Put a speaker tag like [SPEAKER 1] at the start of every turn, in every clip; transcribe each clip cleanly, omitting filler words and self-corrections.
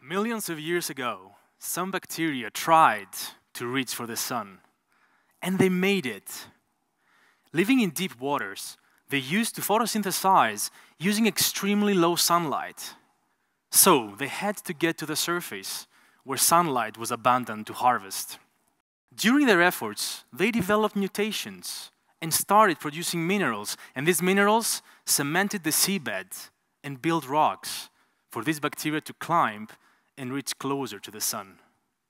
[SPEAKER 1] Millions of years ago, some bacteria tried to reach for the sun, and they made it. Living in deep waters, they used to photosynthesize using extremely low sunlight. So they had to get to the surface, where sunlight was abundant to harvest. During their efforts, they developed mutations and started producing minerals, and these minerals cemented the seabed and built rocks for these bacteria to climb and reach closer to the sun.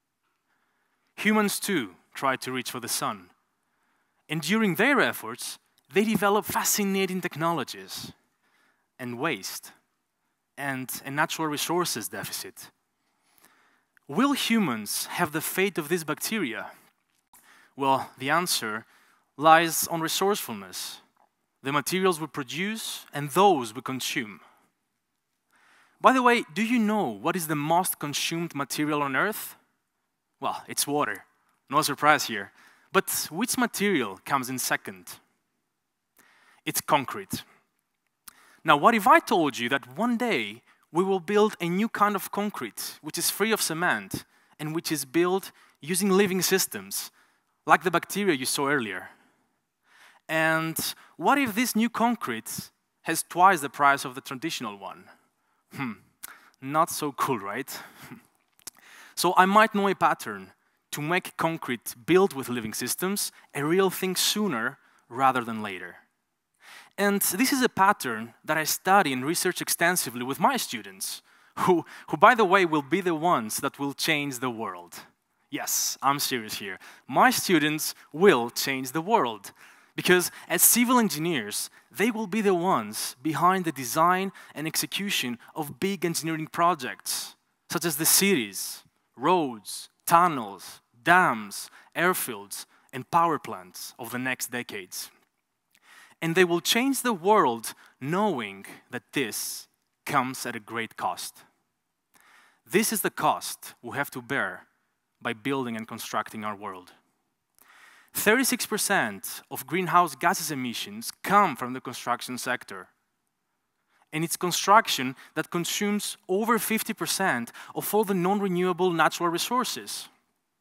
[SPEAKER 1] Humans too tried to reach for the sun. And during their efforts, they developed fascinating technologies and waste and a natural resources deficit. Will humans have the fate of this bacteria? Well, the answer lies on resourcefulness, the materials we produce and those we consume. By the way, do you know what is the most consumed material on Earth? Well, it's water. No surprise here. But which material comes in second? It's concrete. Now, what if I told you that one day we will build a new kind of concrete which is free of cement and which is built using living systems, like the bacteria you saw earlier? And what if this new concrete has twice the price of the traditional one? Not so cool, right? So I might know a pattern to make concrete built with living systems a real thing sooner rather than later. And this is a pattern that I study and research extensively with my students, who by the way, will be the ones that will change the world. Yes, I'm serious here. My students will change the world. Because as civil engineers, they will be the ones behind the design and execution of big engineering projects, such as the cities, roads, tunnels, dams, airfields, and power plants of the next decades. And they will change the world knowing that this comes at a great cost. This is the cost we have to bear by building and constructing our world. 36% of greenhouse gases emissions come from the construction sector. And it's construction that consumes over 50% of all the non-renewable natural resources.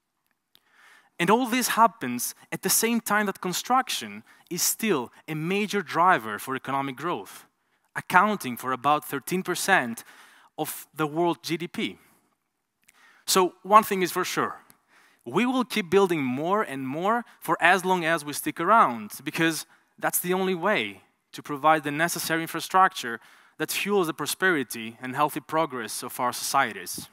[SPEAKER 1] And all this happens at the same time that construction is still a major driver for economic growth, accounting for about 13% of the world GDP. So one thing is for sure. We will keep building more and more for as long as we stick around, because that's the only way to provide the necessary infrastructure that fuels the prosperity and healthy progress of our societies.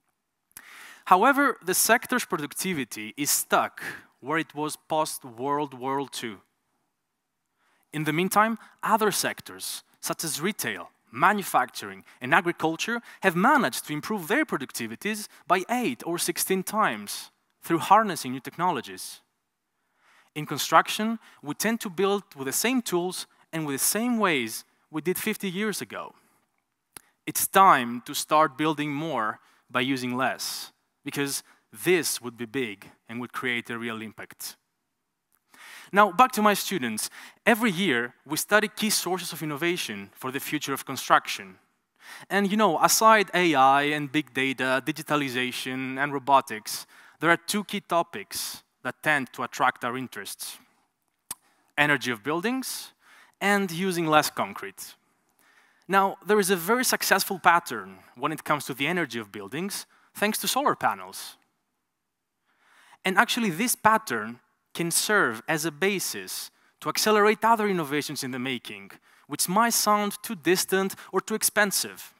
[SPEAKER 1] However, the sector's productivity is stuck where it was post-World War II. In the meantime, other sectors, such as retail, manufacturing, and agriculture, have managed to improve their productivities by 8 or 16 times. Through harnessing new technologies. In construction, we tend to build with the same tools and with the same ways we did 50 years ago. It's time to start building more by using less, because this would be big and would create a real impact. Now, back to my students. Every year, we study key sources of innovation for the future of construction. And you know, aside AI and big data, digitalization, and robotics, there are two key topics that tend to attract our interests: energy of buildings and using less concrete. Now, there is a very successful pattern when it comes to the energy of buildings, thanks to solar panels. And actually, this pattern can serve as a basis to accelerate other innovations in the making, which might sound too distant or too expensive.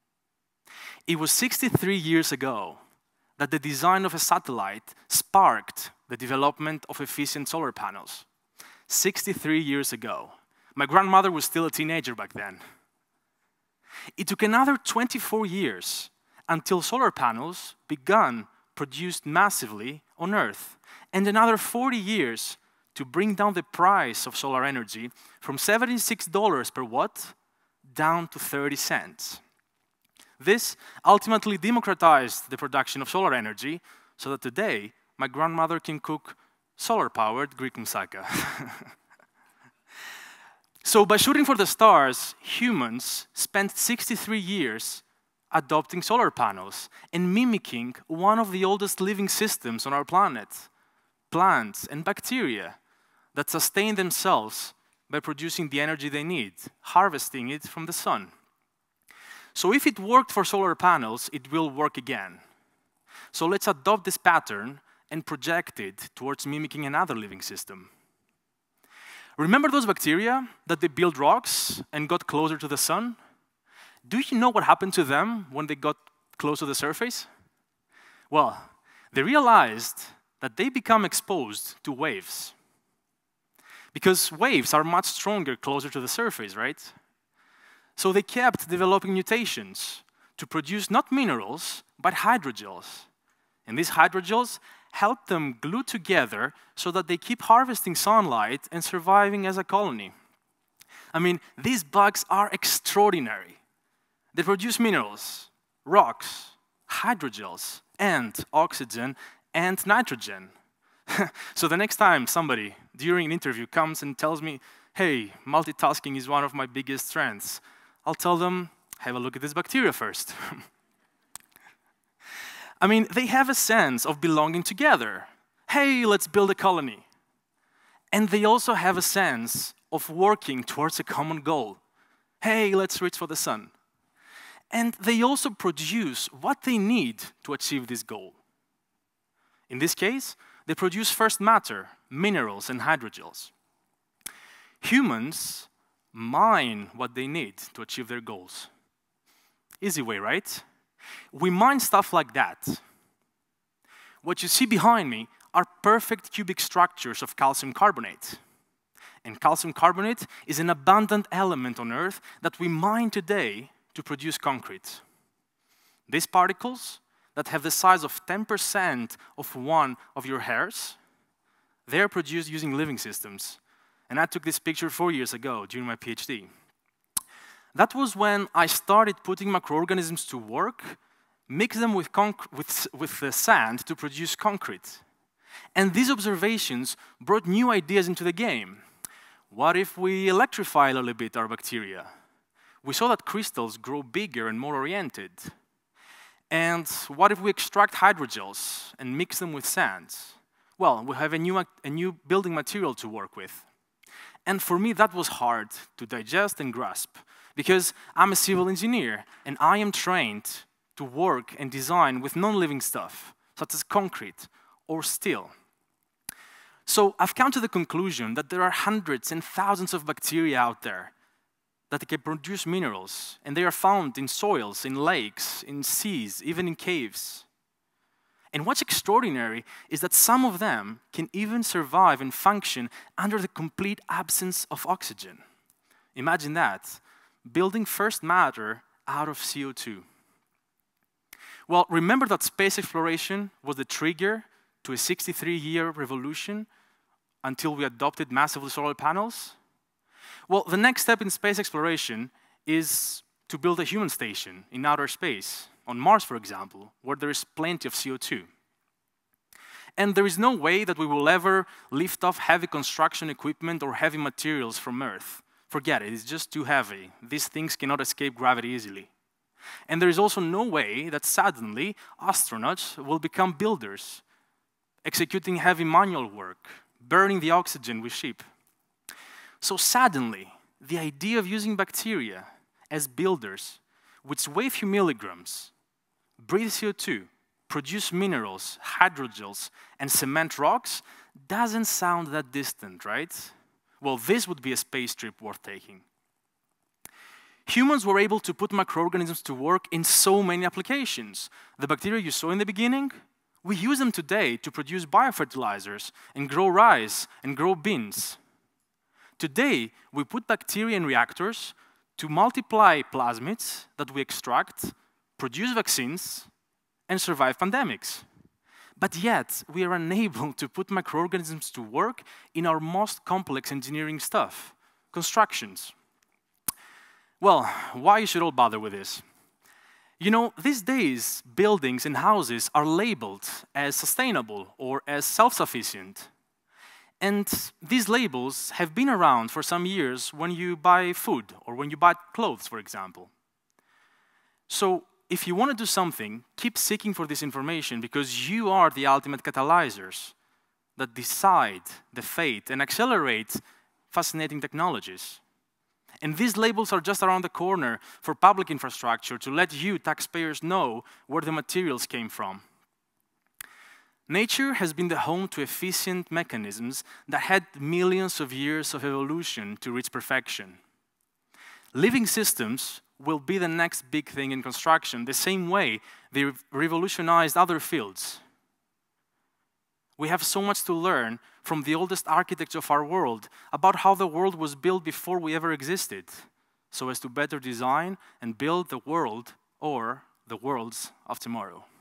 [SPEAKER 1] It was 63 years ago that the design of a satellite sparked the development of efficient solar panels. 63 years ago. My grandmother was still a teenager back then. It took another 24 years until solar panels began produced massively on Earth, and another 40 years to bring down the price of solar energy from $76 per watt down to 30 cents. This ultimately democratized the production of solar energy, so that today, my grandmother can cook solar-powered Greek moussaka. So by shooting for the stars, humans spent 63 years adopting solar panels and mimicking one of the oldest living systems on our planet, plants and bacteria that sustain themselves by producing the energy they need, harvesting it from the sun. So if it worked for solar panels, it will work again. So let's adopt this pattern and project it towards mimicking another living system. Remember those bacteria that they built rocks and got closer to the sun? Do you know what happened to them when they got close to the surface? Well, they realized that they become exposed to waves. Because waves are much stronger closer to the surface, right? So they kept developing mutations to produce not minerals, but hydrogels. And these hydrogels help them glue together so that they keep harvesting sunlight and surviving as a colony. I mean, these bugs are extraordinary. They produce minerals, rocks, hydrogels, and oxygen and nitrogen. So the next time somebody during an interview comes and tells me, hey, multitasking is one of my biggest strengths, I'll tell them, have a look at this bacteria first. I mean, they have a sense of belonging together. Hey, let's build a colony. And they also have a sense of working towards a common goal. Hey, let's reach for the sun. And they also produce what they need to achieve this goal. In this case, they produce first matter, minerals, and hydrogels. Humans mine what they need to achieve their goals. Easy way, right? We mine stuff like that. What you see behind me are perfect cubic structures of calcium carbonate. And calcium carbonate is an abundant element on Earth that we mine today to produce concrete. These particles that have the size of 10% of one of your hairs, they're produced using living systems. And I took this picture 4 years ago during my PhD. That was when I started putting microorganisms to work, mix them with the sand to produce concrete. And these observations brought new ideas into the game. What if we electrify a little bit our bacteria? We saw that crystals grow bigger and more oriented. And what if we extract hydrogels and mix them with sands? Well, we have a new building material to work with. And for me, that was hard to digest and grasp, because I'm a civil engineer, and I am trained to work and design with non-living stuff, such as concrete or steel. So I've come to the conclusion that there are hundreds and thousands of bacteria out there that can produce minerals, and they are found in soils, in lakes, in seas, even in caves. And what's extraordinary is that some of them can even survive and function under the complete absence of oxygen. Imagine that, building first matter out of CO2. Well, remember that space exploration was the trigger to a 63-year revolution until we adopted massively solar panels? Well, the next step in space exploration is to build a human station in outer space, on Mars, for example, where there is plenty of CO2. And there is no way that we will ever lift off heavy construction equipment or heavy materials from Earth. Forget it, it's just too heavy. These things cannot escape gravity easily. And there is also no way that suddenly astronauts will become builders, executing heavy manual work, burning the oxygen we ship. So suddenly, the idea of using bacteria as builders, which weigh few milligrams, breathe CO2, produce minerals, hydrogels, and cement rocks, doesn't sound that distant, right? Well, this would be a space trip worth taking. Humans were able to put microorganisms to work in so many applications. The bacteria you saw in the beginning, we use them today to produce biofertilizers and grow rice and grow beans. Today, we put bacteria in reactors to multiply plasmids that we extract, produce vaccines, and survive pandemics. But yet, we are unable to put microorganisms to work in our most complex engineering stuff, constructions. Well, why you should all bother with this? You know, these days, buildings and houses are labeled as sustainable or as self-sufficient. And these labels have been around for some years when you buy food or when you buy clothes, for example. So if you want to do something, keep seeking for this information because you are the ultimate catalyzers that decide the fate and accelerate fascinating technologies. And these labels are just around the corner for public infrastructure to let you, taxpayers, know where the materials came from. Nature has been the home to efficient mechanisms that had millions of years of evolution to reach perfection. Living systems will be the next big thing in construction, the same way they revolutionized other fields. We have so much to learn from the oldest architects of our world about how the world was built before we ever existed, so as to better design and build the world or the worlds of tomorrow.